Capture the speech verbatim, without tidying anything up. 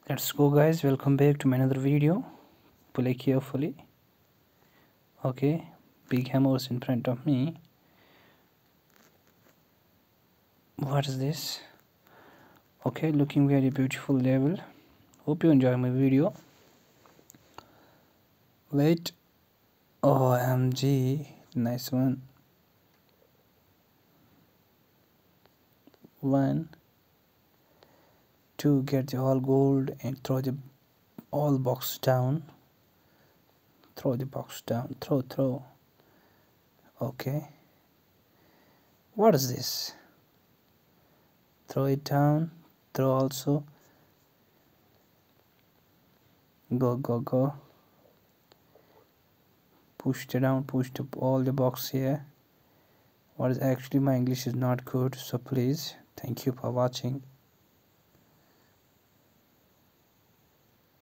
Let's go guys, welcome back to my another video. Play carefully. Okay, big hammers in front of me. What is this? Okay, looking very beautiful level. Hope you enjoy my video. Wait. O M G, nice one. One, two, get the all gold and throw the all box down. Throw the box down. Throw, throw. Okay. What is this? Throw it down. Throw also. Go, go, go. Push it down. Push the, all the box here. What is actually my English is not good, so please, thank you for watching.